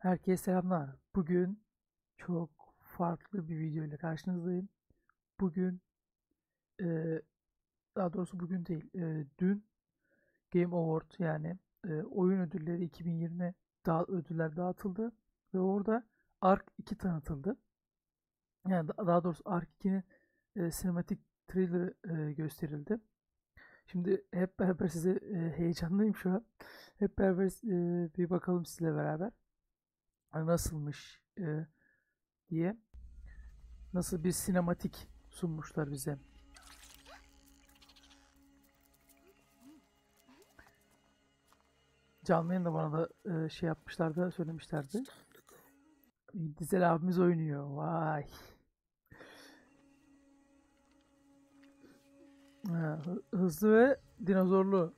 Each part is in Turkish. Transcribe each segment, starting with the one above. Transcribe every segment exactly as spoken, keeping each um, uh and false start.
Herkese selamlar. Bugün çok farklı bir video ile karşınızdayım. Bugün, eee, daha doğrusu bugün değil, eee, dün Game Award yani eee, oyun ödülleri iki bin yirmi daha ödüller dağıtıldı ve orada Ark iki tanıtıldı. Yani da- daha doğrusu Ark ikinin eee sinematik trailer'ı eee, gösterildi. Şimdi hep beraber size eee, heyecanlıyım şu an. Hep beraber eee, bir bakalım sizle beraber. Hani nasılmış eee, diye. Nasıl bir sinematik sunmuşlar bize. Canlı yayında bana da e, şey yapmışlardı, söylemişlerdi. Dizel abimiz oynuyor. Vay. Ha, hı- hızlı ve dinozorlu.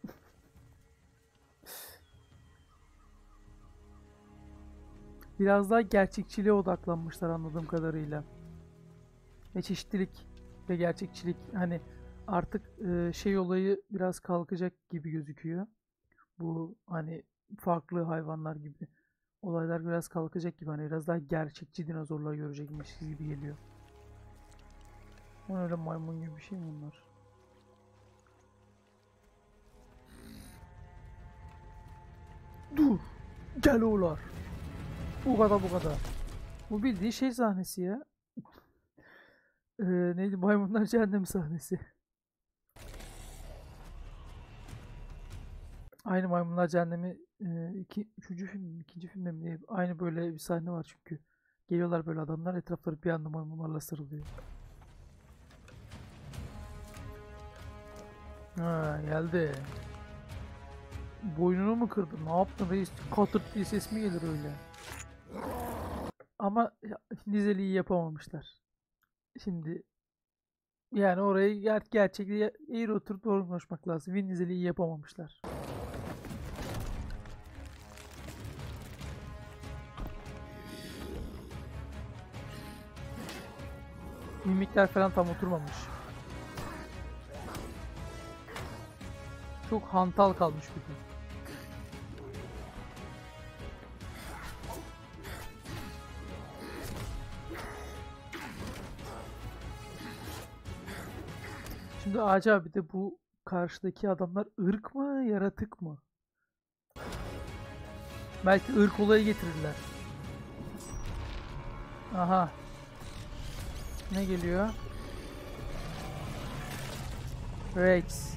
Biraz daha gerçekçiliğe odaklanmışlar anladığım kadarıyla. Ve çeşitlilik ve gerçekçilik. Hani artık e, şey olayı biraz kalkacak gibi gözüküyor. Bu hani farklı hayvanlar gibi olaylar biraz kalkacak gibi. Hani biraz daha gerçekçi dinozorlar görecekmiş gibi geliyor. O öyle maymun gibi bir şey mi bunlar? Dur! Gel oğlar! Bu kadar bu kadar. Bu bildiğin şey sahnesi ya. Ee, neydi? Maymunlar Cehennemi sahnesi. Aynı Maymunlar Cehennemi e, iki, üçüncü film, ikinci filmde mi? Ne? Aynı böyle bir sahne var çünkü. Geliyorlar böyle adamlar, etrafları bir anda maymunlarla sarılıyor. Ha geldi. Boynunu mu kırdın? Ne yaptın reis? Katırt diye ses mi gelir öyle? Ama ya, Dizeli iyi yapamamışlar. Şimdi yani orayı ger gerçekliğe eğri oturup doğru konuşmak lazım. Vin Diesel'i iyi yapamamışlar. Mimikler falan tam oturmamış. Çok hantal kalmış bütün. Şimdi acaba bir de bu karşıdaki adamlar ırk mı, yaratık mı? Belki ırk olayı getirirler. Aha. Ne geliyor? Rex.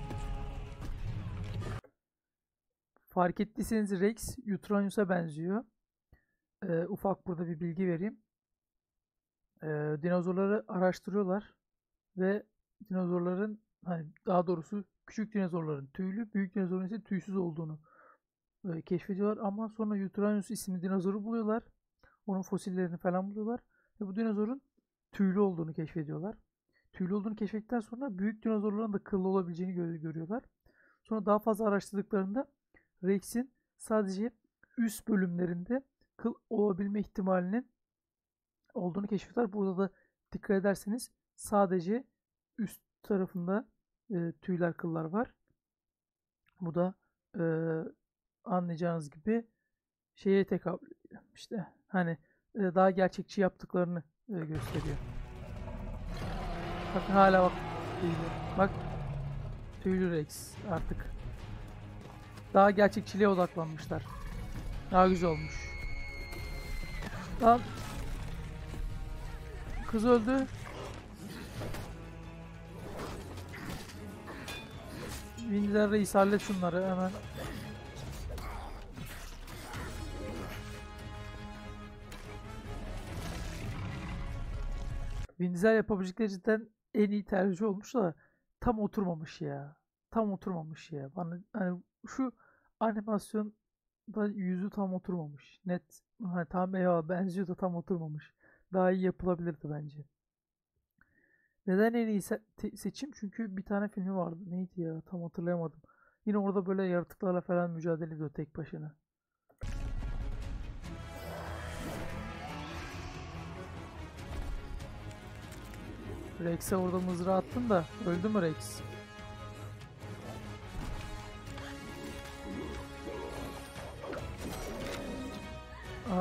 Fark ettiyseniz Rex Yutronius'a benziyor. Ee, ufak burada bir bilgi vereyim. Ee, dinozorları araştırıyorlar ve dinozorların hani daha doğrusu küçük dinozorların tüylü, büyük dinozorun ise tüysüz olduğunu e, keşfediyorlar ama sonra Yutronius isimli dinozoru buluyorlar. Onun fosillerini falan buluyorlar ve bu dinozorun tüylü olduğunu keşfediyorlar. Tüylü olduğunu keşfettikten sonra büyük dinozorların da kıllı olabileceğini gö- görüyorlar. Sonra daha fazla araştırdıklarında Rex'in sadece üst bölümlerinde kıl olabilme ihtimalinin olduğunu keşfediyorlar. Burada da dikkat ederseniz sadece üst tarafında e, tüyler, kıllar var. Bu da e, anlayacağınız gibi şeye tekabül ediyor. İşte hani e, daha gerçekçi yaptıklarını e, gösteriyor. Bakın hala bak tüylü. Bak tüylü Rex artık. Daha gerçekçiliğe odaklanmışlar. Daha güzel olmuş. Lan kız öldü. Vindiler Reis hallet şunları hemen. Vin Diesel yapabilecekleri cidden en iyi tercih olmuş da tam oturmamış ya. Tam oturmamış ya. Bana hani şu animasyonda yüzü tam oturmamış. Net hani tam eyvallah benziyor da tam oturmamış. Daha iyi yapılabilirdi bence. Neden en iyi se- seçim? Çünkü bir tane filmi vardı. Neydi ya? Tam hatırlayamadım. Yine orada böyle yaratıklarla falan mücadele ediyor tek başına. Rex'e orada mızrağı attın da öldü mü Rex?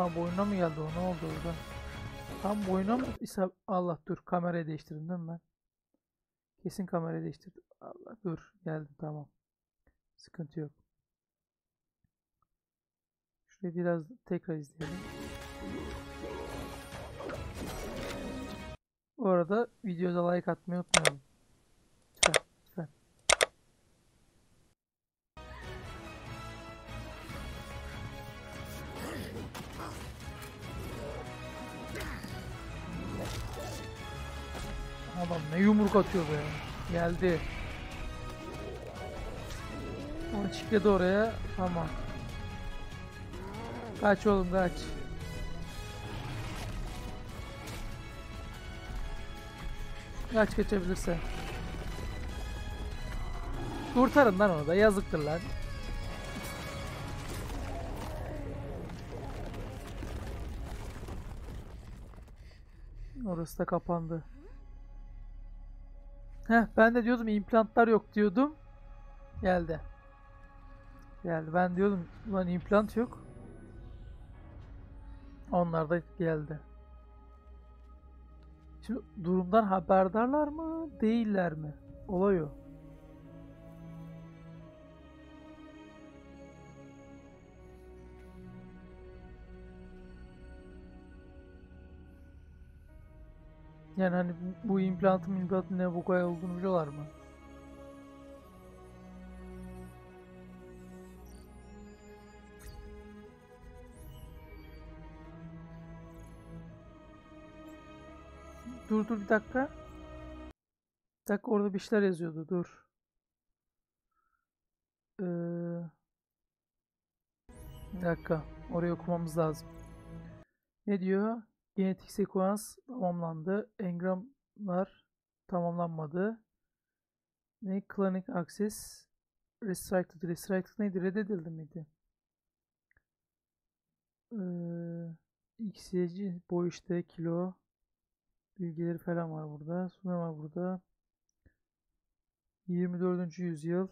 Ha, boynuna mı geldi o? Ne oldu orada? Tam boyuna mı? İsa- Allah dur. Kamerayı değiştirdim değil mi ben? Kesin kamerayı değiştirdim. Allah dur. Geldim tamam. Sıkıntı yok. Şurayı biraz tekrar izleyelim. Bu arada videoda like atmayı unutmayalım. Lütfen, lütfen. Adam ne yumruk atıyor be. Geldi. O çıktı oraya. Tamam. Kaç oğlum kaç. Kaç kaçabilirse. Kurtarın lan onu da. Yazıktır lan. Orası da kapandı. Heh, ben de diyordum implantlar yok diyordum. Geldi. Geldi. Ben diyordum ulan implant yok. Onlar da geldi. Şimdi durumdan haberdarlar mı? Değiller mi? Olay o. Yani hani bu, bu implantın implantın ne bu kadar olduğunu biliyorlar mı? Dur dur bir dakika. Bir dakika orada bir şeyler yazıyordu. Dur. Ee, bir dakika. Orayı okumamız lazım. Ne diyor? Genetik sekans tamamlandı. Engramlar tamamlanmadı. Ne? Clinic access restricted. Restricted neydi? Reddedildi miydi? Ee, X Y C boy işte kilo bilgileri falan var burada. Sonra var burada. yirmi dördüncü yüzyıl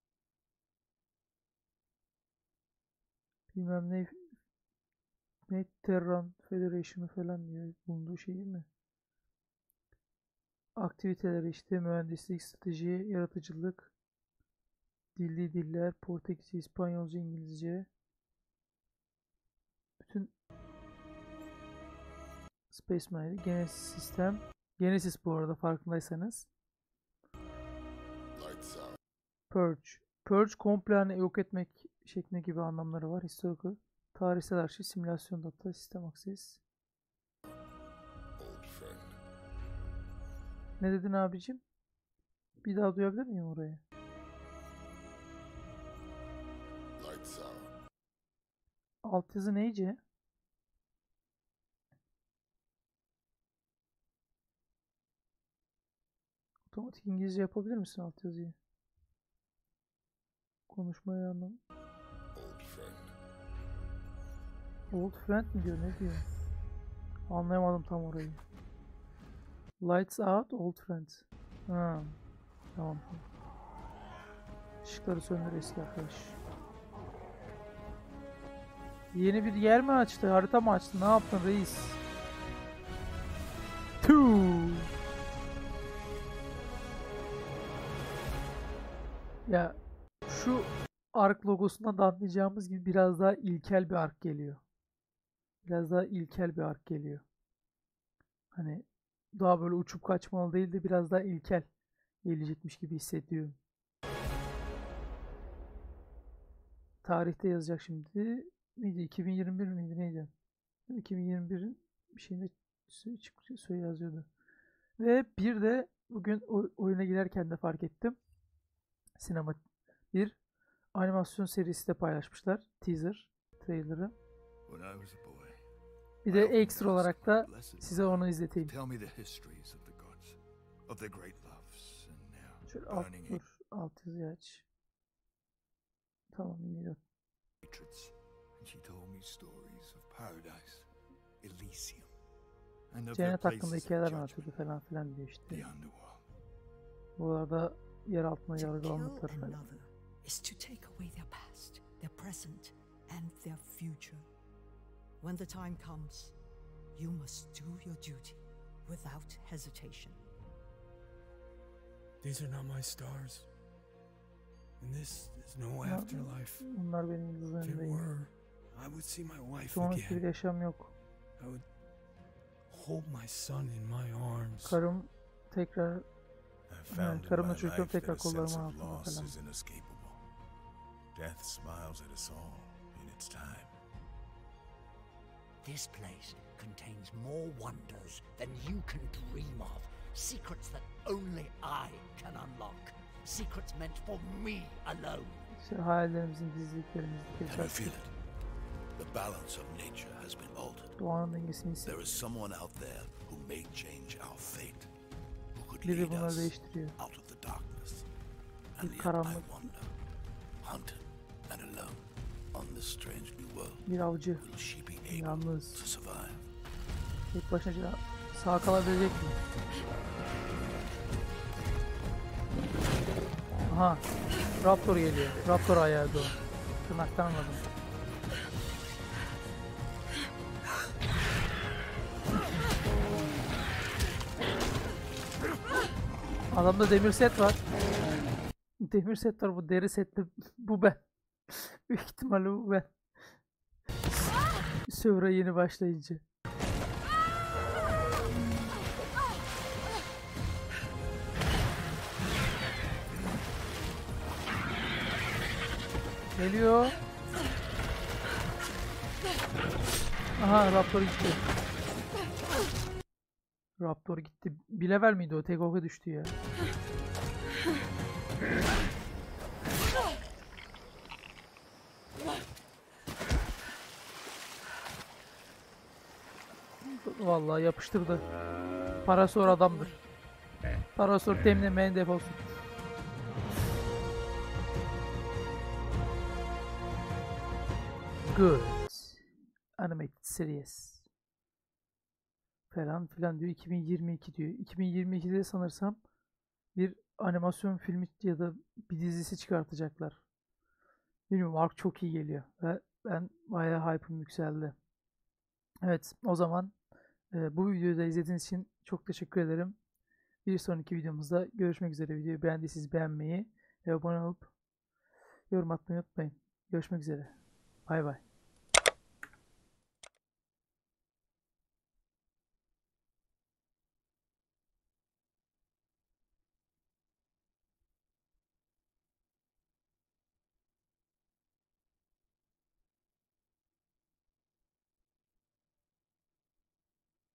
bilmem ne ne Terran Federation'ı falan diyor. Bulunduğu şey mi? Aktiviteleri işte mühendislik, strateji, yaratıcılık, dilli diller, Portekizce, İspanyolca, İngilizce. Bütün Space Marine, Genesis sistem. Genesis bu arada farkındaysanız. Purge. Purge komple hani yok etmek şeklinde gibi anlamları var. Historical. Tarihsel arşiv, simülasyon data, sistem access. Ne dedin abicim? Bir daha duyabilir miyim orayı? Altyazı neyce? Otomatik İngilizce yapabilir misin altyazıyı? Konuşmayı anlam. Old friend mi diyor? Ne diyor? Anlayamadım tam orayı. Lights out, old friends. Ha, tamam. Işıkları söndür eski arkadaş. Yeni bir yer mi açtı? Harita mı açtı? Ne yaptın reis? Tüh. Ya şu ark logosundan da anlayacağımız gibi biraz daha ilkel bir ark geliyor. Biraz daha ilkel bir ark geliyor. Hani daha böyle uçup kaçmalı değil de biraz daha ilkel gelecekmiş gibi hissediyorum. Tarihte yazacak şimdi. Neydi? iki bin yirmi bir miydi? Neydi? iki bin yirmi birin bir şeyinde söyle yazıyordu. Ve bir de bugün oyuna girerken de fark ettim. Sinema bir animasyon serisi de paylaşmışlar. Teaser, trailer'ı. Bir de ekstra olarak da size onu izleteyim. Şöyle alt, dur, alt yazıyı aç. Tamam, iyi. Cennet hakkında hikayeler anlatıyordu falan filan diyor işte. Bu arada yer altına yargılandıkları falan. When the time comes, you must do your duty without hesitation. These are not my stars. And this is no Ya, afterlife. bunlar benim If it yıldızlarım değil. were, I would see my wife Sonraki bir again. yaşam yok. I would hold my son in my arms. Karım tekrar, I've found evet, in karımla my çocuklarım life that tekrar a sense kollarımın of altında loss falan. is inescapable. Death smiles at us all in its time. This place contains more wonders than you can dream of. Secrets that only I can unlock. Secrets meant for me alone. İşte hayallerimizin, gizliliklerimizin Can you gerçek. feel it? The balance of nature has been altered. Doğanın dengesini hisset. There is someone out there who may change our fate. Who could Biri lead bunları us değiştiriyor. out of the darkness. And Bir yet I karanlık. wonder, hunted and alone on this strange new world, Bir avcı, will she be able yalnız, to survive? tek başına sağ kalabilecek mi? Aha, Raptor geliyor. Raptor ayağı o. Tırnaktan anladım. Adamda demir set var. Demir set var, bu deri setli. Bu ben. Büyük ihtimalle bu ben. Sövre yeni başlayınca. Geliyor. Aha, Raptor gitti. Raptor gitti. Bir level miydi o? Tek oka düştü ya. Vallahi yapıştırdı. Parasor adamdır. Parasor temlemeyen defolsun. Good. Animated series. Falan filan diyor. iki bin yirmi iki diyor. iki bin yirmi ikide sanırsam bir animasyon filmi ya da bir dizisi çıkartacaklar. Bilmiyorum, Ark çok iyi geliyor. Ve ben bayağı hype'ım yükseldi. Evet, o zaman e, bu videoyu da izlediğiniz için çok teşekkür ederim. Bir sonraki videomuzda görüşmek üzere. Videoyu beğendiyseniz beğenmeyi ve abone olup yorum atmayı unutmayın. Görüşmek üzere. Bay bay.